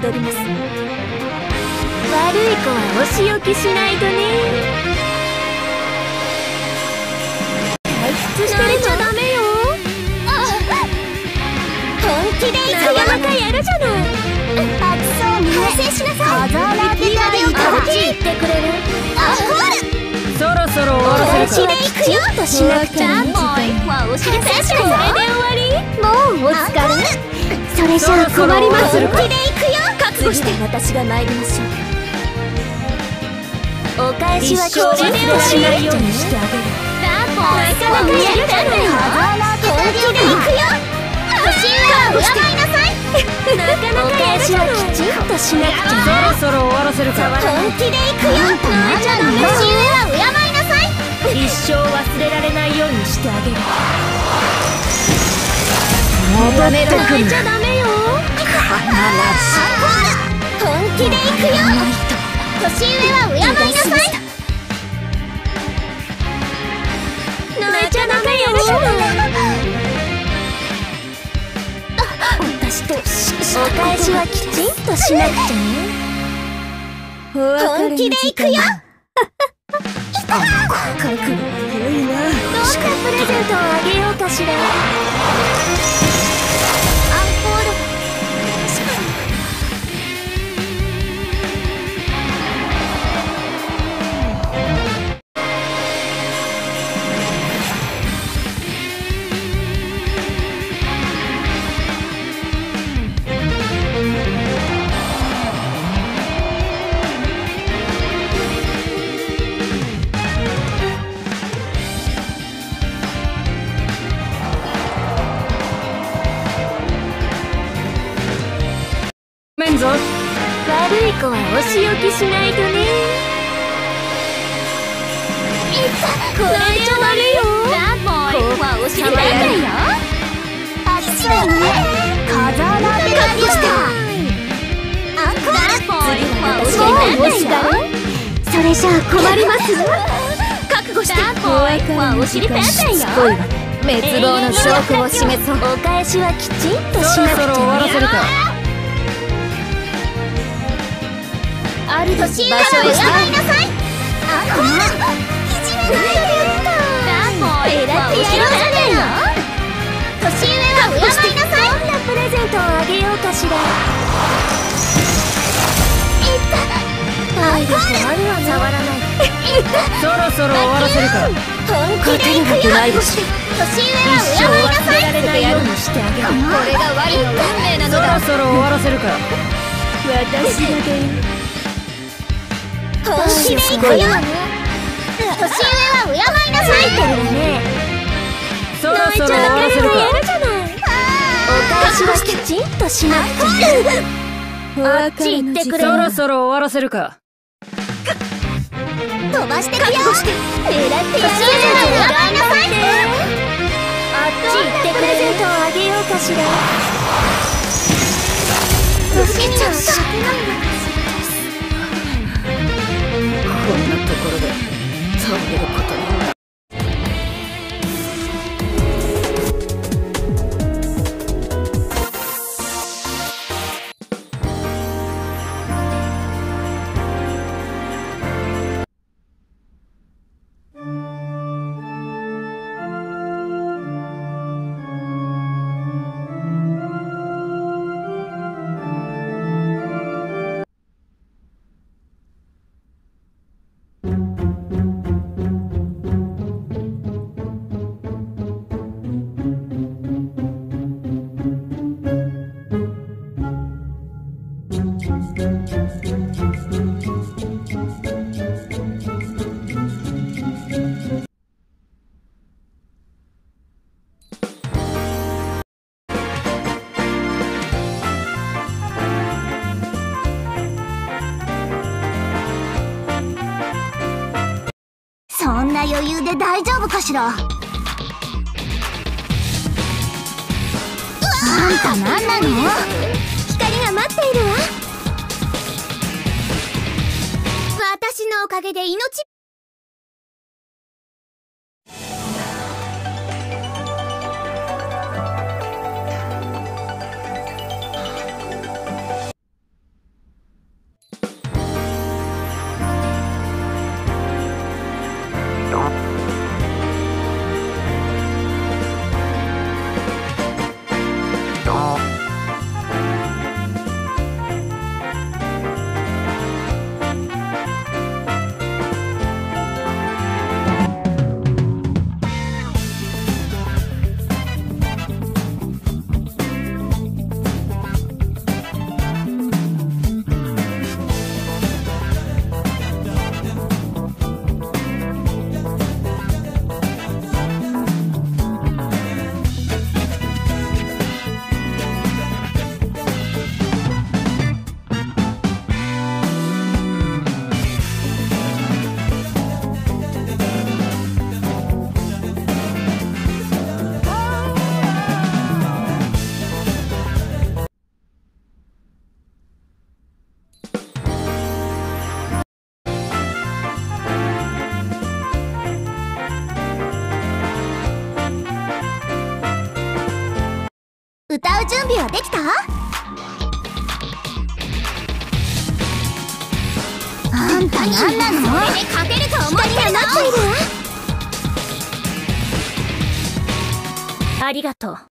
戻ります。悪い子はお仕置きしないとね。退出してるじゃダメよ。本気で行くよ。なかなかやるじゃない。熱そうね。反省しなさい。風穴当ててあげようか。こっち行ってくれる。 そろそろ終わらせるか。 きちんとしなくちゃね。お尻ペンション。それで終わり。もうお疲れ。それじゃあ困ります。本気で行くよ。覚悟して。私が参りましょう。お返しはきちんとしないようにしてあげる。なかなかやるじゃない。本気で行くよ。年上は敬いなさい。なかなかやるじゃない。きちんとしなくちゃ。 そろそろ終わらせるか。 本気で行くよ。泣いちゃダメ。年上は敬いなさい。一生忘れられないようにしてあげる。 戻ってくる。 泣いちゃダメよ。本気で行くよ。年上は敬いなさい。泣いちゃダメよ。私とお返しはきちんとしなくちゃね。本気で行くよ。 覚悟が良いな。 どんなプレゼントをあげようかしら。アンコール。 めんぞ。 悪い子はお仕置きしないとね。これじゃダメよ。こうはお尻ペンペンよ。熱いね。風穴当ててあげようか。アンコール。次はお尻ペンペンよ。それじゃあ困ります。覚悟して。はお尻ペンペンよ。 滅亡の証拠を示そう。 お返しはきちんとしなくちゃね。 そろそろ終わらせるか。 ある場所へして。あ、こんな。いじめないでよ。えらってやろうじゃねえよ。年上は敬いなさい。どんなプレゼントをあげようかしら。体力あるわね。触らない。 そろそろ終わらせるか。 本気で行くよ。年上は敬いなさい。忘れられないようにしてあげる。これが我の運命なのだ。 そろそろ終わらせるか。 私が出る。本気で行くよ。年上は敬いなさい。 そろそろ終わらせるか。 お返しはきちんとしなくちゃね。あっち行ってくれ。 そろそろ終わらせるか。 飛ばしてくよ。狙ってやろうじゃない。敬いなさい。あっち行ってプレゼントをあげようかしら。受けちゃった。 こんなところで倒れることになる。 そんな余裕で大丈夫かしら。あんた何なの？光が待っているわ。私のおかげで命。 準備はできた？あんた何なの？それで勝てると思ってるの？ ありがとう。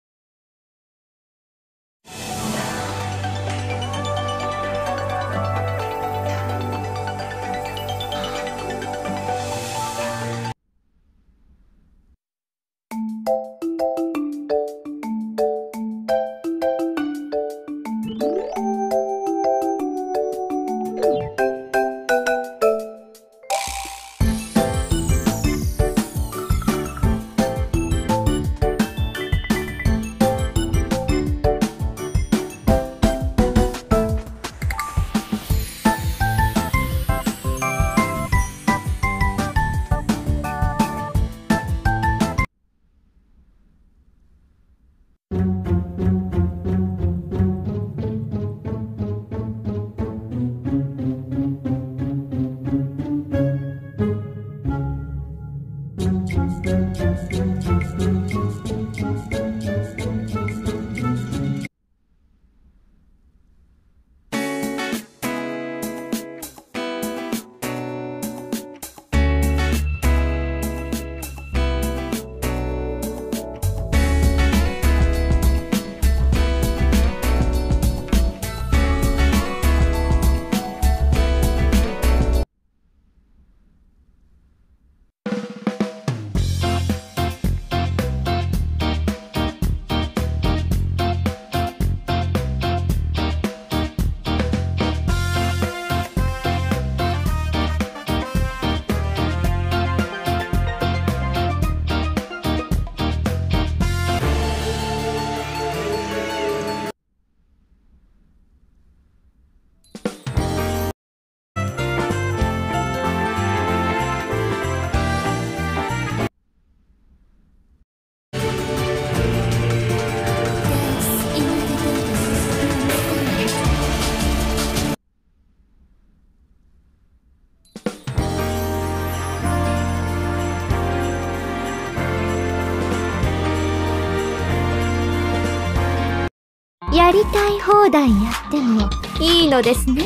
やりたい放題やってもいいのですね。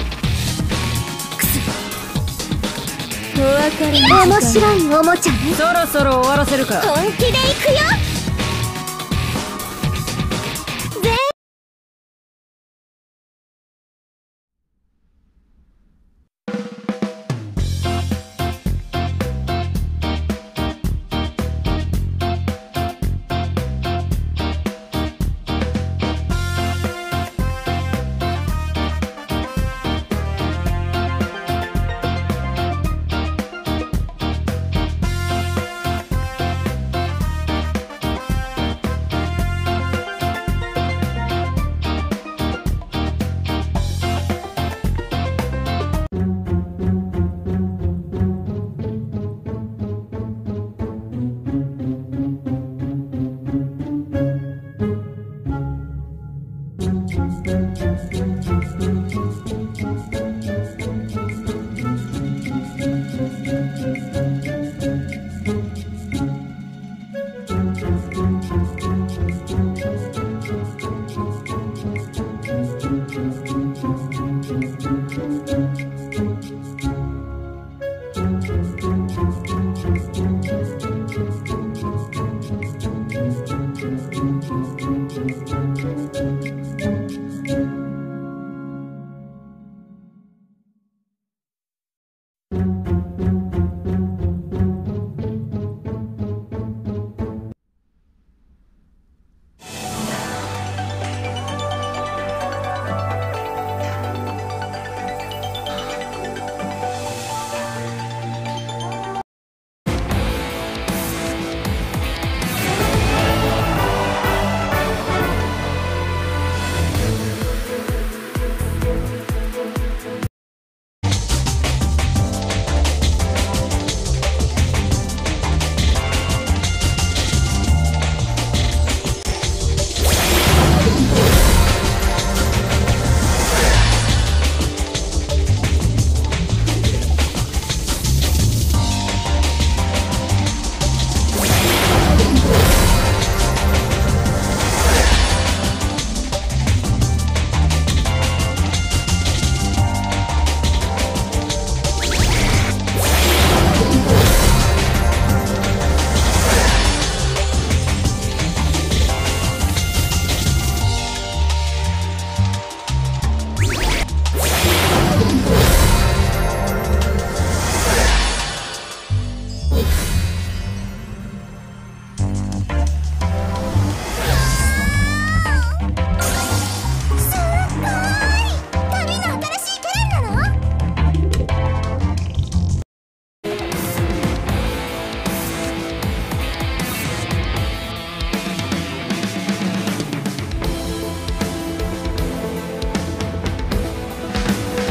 お別れの面白いおもちゃね。 そろそろ終わらせるか。 本気でいくよ。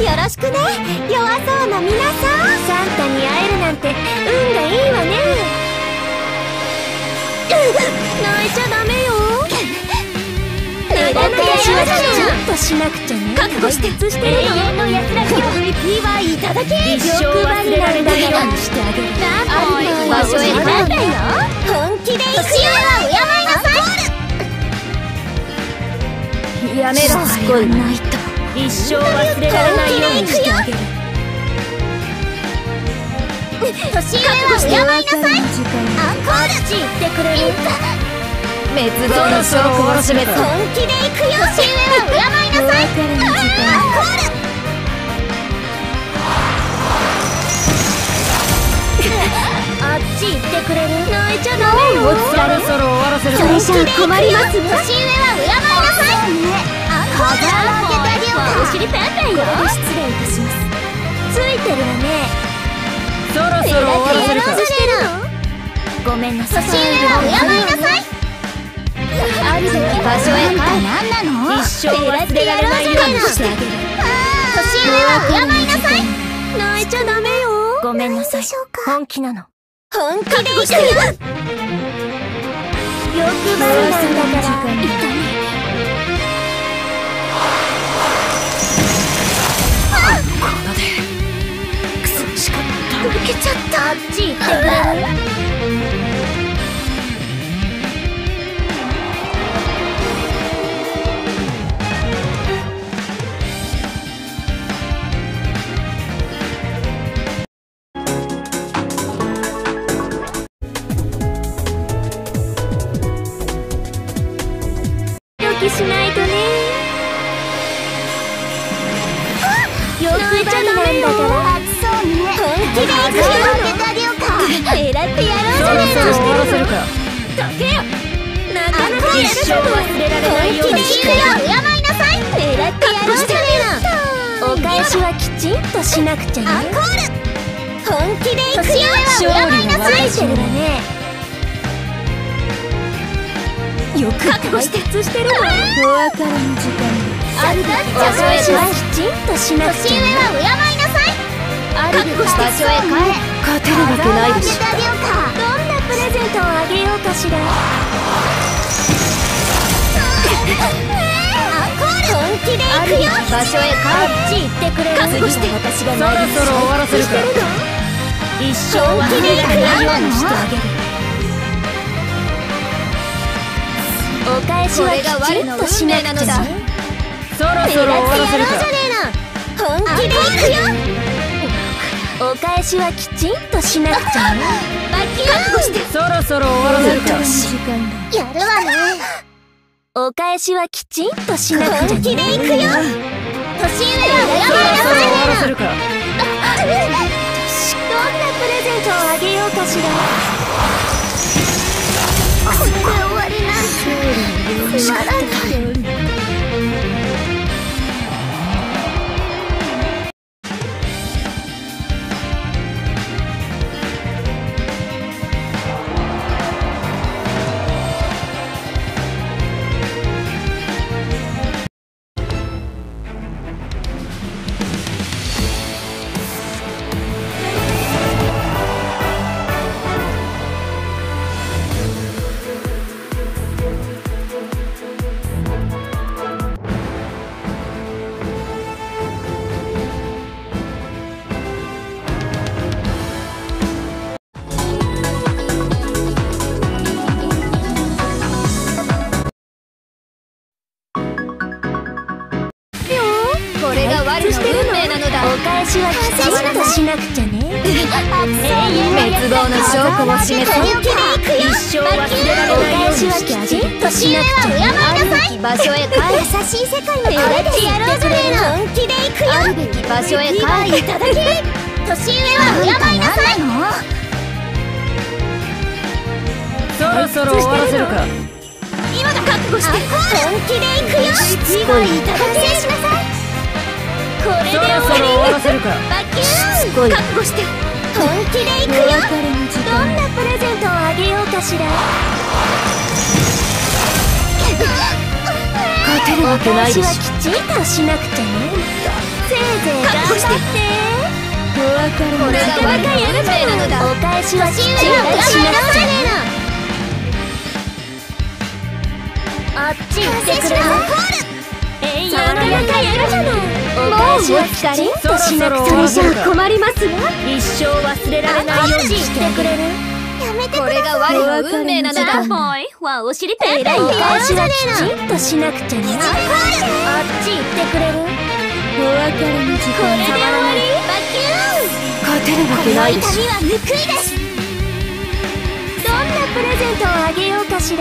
よろしくね、弱そうな皆さん。サンタに会えるなんて運がいいわね。泣いちゃダメよ。狙ってやしはきちんとしなくちゃね。覚悟して永遠の安らぎを2はいただけ。一生忘れられないようにしてあげる。場所へ帰ったよ。本気で行くよ。は敬いなさい。やめろ。しつこいないと一生忘れられないようにしてあげる。年上は敬いなさい。アンコール言ってくれる。滅亡の証拠を示す。本気で行くよ。年上は敬いなさい。アンコール。あっち行ってくれる。泣いちゃダメよ。 そろそろ終わらせる。 それじゃ困ります。年上は敬いなさい。アンコール。開けてあげようか。お尻ペンペンよ。失礼いたします。ついてるわね。 そろそろ終わらせるか。 ごめんなさい。年上は敬いなさい。あるべき場所へ帰る。何なの。一生忘れられないようにしてあげる。年上は敬いなさい。泣いちゃダメよ。ごめんなさい。本気なの。本気で行くよ。欲張りなんだから。いたね。 こんなでクソしかった。 受けちゃった。あっち行ってくれる。しないとね。よくばりなんだから暑そうね。本気で行くよ。開けてあげようか。狙ってやろうじゃねえの。 そろそろ終わらせるか。 どけよ。なかなかやるじゃん。忘れられないようにして敬いなさい。狙ってやろうじゃねえの。お返しはきちんとしなくちゃね。アンコール。本気で行くよ。敬いなさい。してるわね。よく覚悟してるわ。お別れの時間あるべき場所へはきちんとしなくちゃ。年上は敬いなさい。あるべき場所へ帰れ。 勝てるわけないでしょ。 どんなプレゼントをあげようかしら。アンコール。本気で行くよ。場所へ帰れ。あっち行ってくれる。覚悟して。私がそろそろ終わらせるか。 一生忘れられないようにしてあげる。お返しはきちんとしなくちゃね。 そろそろ終わらせるか。 本気で行くよ。お返しはきちんとしなくちゃね。覚悟して。 そろそろ終わらせるか。 やるわね。お返しはきちんとしなくちゃね。本気で行くよ。年上は敬いなさい。 るか。 どんなプレゼントをあげようかしら。これで終わりなんてつまらない。お返しはきちんとしなくちゃね。 滅亡の証拠を示す。 一生忘れられないようにしてあげる。年上は敬いなさい。場所へ帰る。優しい世界の声でやろうじゃねえの。本気で行くよ。あるべき場所へ帰る。いただき。年上は敬いなさい。 そろそろ終わらせるか。 今だ。覚悟して。本気で行くよ。2はいただきしなさい。これで終わらせるか。バキューン。覚悟して。本気で行くよ。どんなプレゼントをあげようかしら。 勝てるわけないでしょ。 お返しはきちんとしなくちゃね。せいぜいして。 お別れのこれが我が運命なのだ。お返しはきちんとしなくちゃね。あっち行ってくれる。なかなかやるじゃない。お返しはきちんとしなくちゃ。それじゃ困りますわ。一生忘れられないようにしてくれる。これが我の運命なのだ。ボーイはお尻ペンペン。お返しはきちんとしなくちゃね。あっち行ってくれる。 お別れの時間。 これで終わり。バキューン。 勝てるわけないでしょ。 この痛みは報いです。どんなプレゼントをあげようかしら。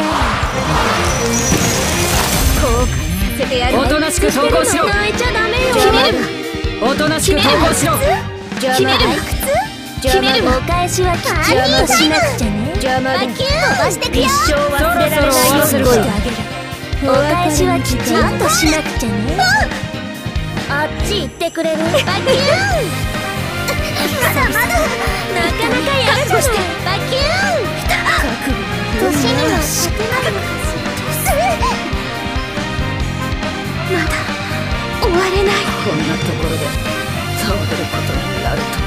後悔させてやる。 おとなしく投稿しろ。 泣いちゃダメよ。 決める。おとなしく投稿しろ。 決める。決める。お返しはきちんとしなくちゃね。 邪魔だ。 バキューン飛ばしてくよ。 一生忘れられないようにしてあげる。 お返しはきちんとしなくちゃね。あっち行ってくれる。バキューン。まだまだ。なかなかやるじゃない。バキューン。年には勝てないのかしら。まだ終われない。 こんなところで倒れることになるとは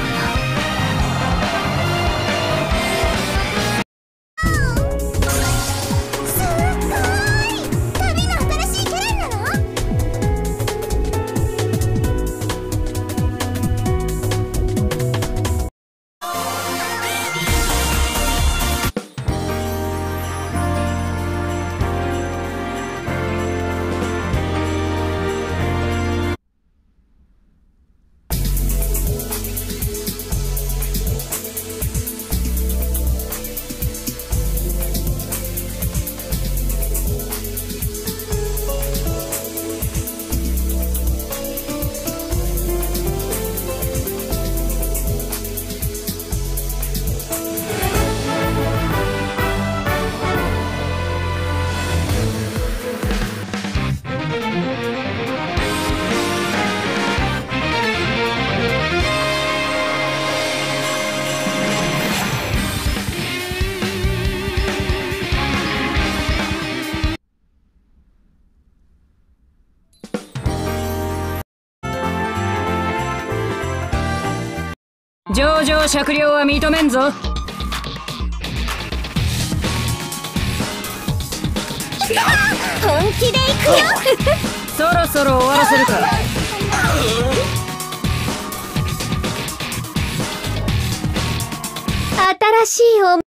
すっごい。旅の新しいキャラなの？ 情状酌量は認めんぞ。 本気で行くよ。 そろそろ終わらせるか。 新しいお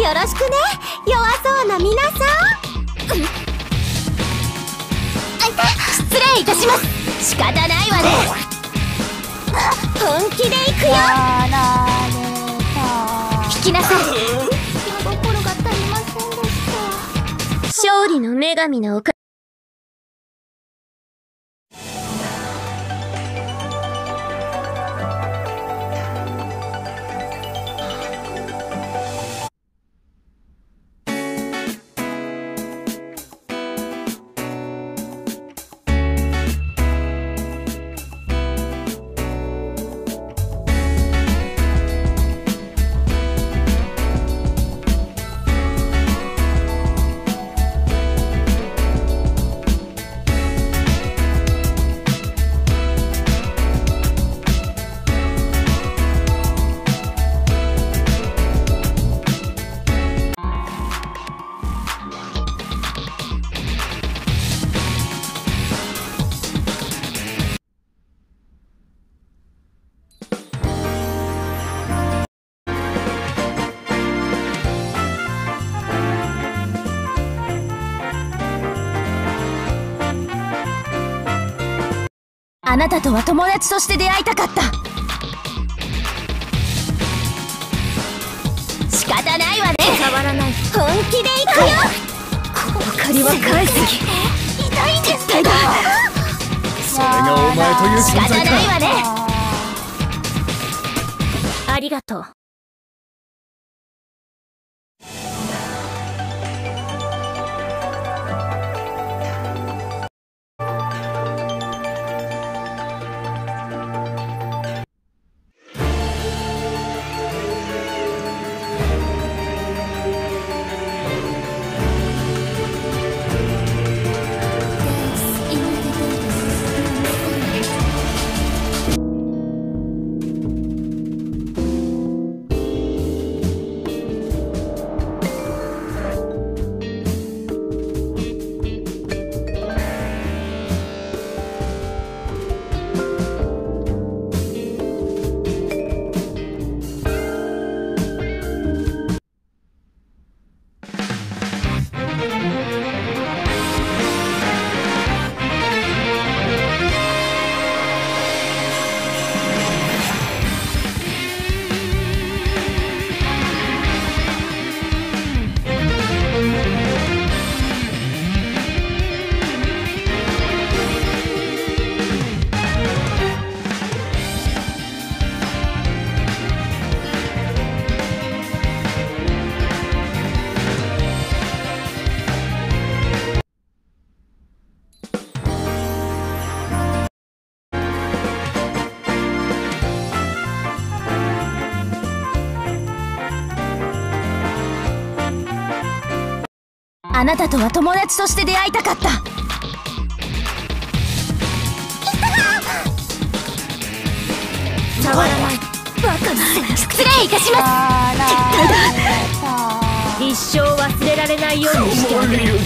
よろしくね、弱そうな皆さん。失礼いたします。仕方ないわね。本気で行くよ。引きなさい。気心が足りませんでした。勝利の女神のおかあなたとは友達として出会いたかった。仕方ないわね。触らない。本気で行くよ。この借りは返す。痛いんですけど。 それがお前という存在か。 仕方ないわね。ありがとう。あなたとは友達として出会いたかった。触らない。バカな。失礼いたします。絶対だ。一生忘れられないようにしてあげる。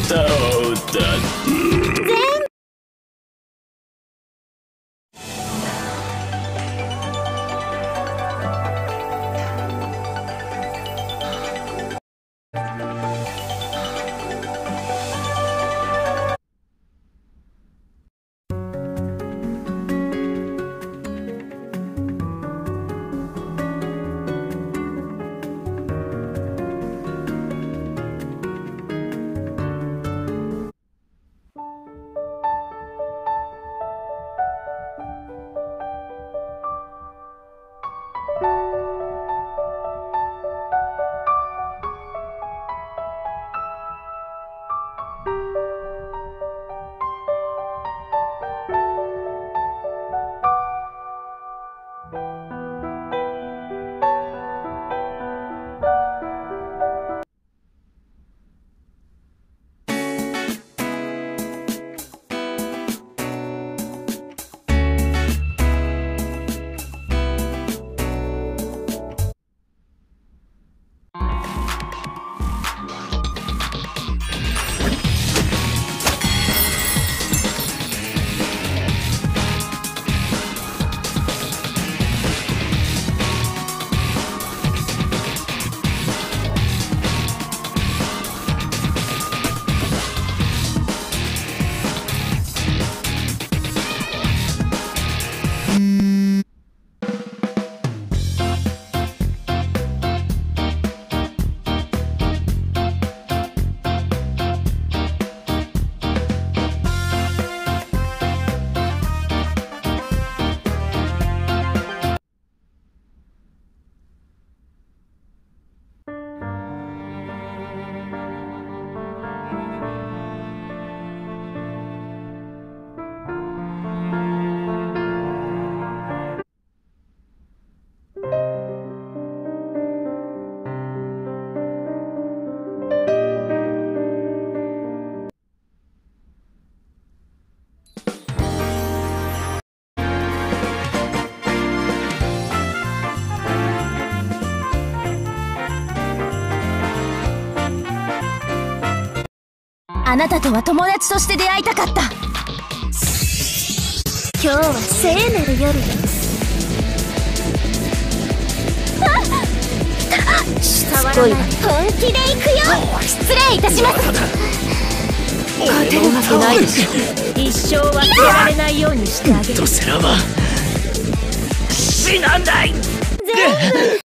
あなたとは友達として出会いたかった。今日は聖なる夜です。 しつこいわね。 本気で行くよ。失礼いたします。 勝てるわけないでしょ。 一生忘れられないようにしてあげる。 ドセラは死なんない。 全部